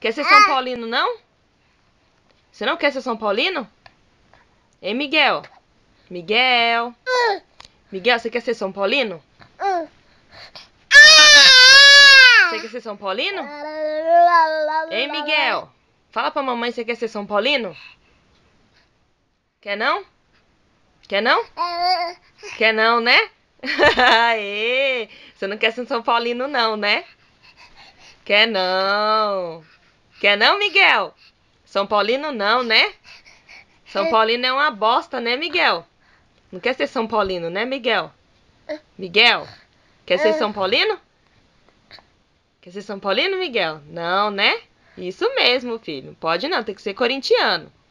Quer ser São Paulino, não? Você não quer ser São Paulino? Ei, Miguel. Miguel. Miguel, você quer ser São Paulino? Você quer ser São Paulino? Ei, Miguel. Fala pra mamãe se você quer ser São Paulino. Quer não? Quer não? Quer não, né? Aê! Você não quer ser São Paulino não, né? Quer não. Quer não, Miguel? São Paulino não, né? São Paulino é uma bosta, né, Miguel? Não quer ser São Paulino, né, Miguel? Miguel, quer ser São Paulino? Quer ser São Paulino, Miguel? Não, né? Isso mesmo, filho. Pode não, tem que ser corintiano.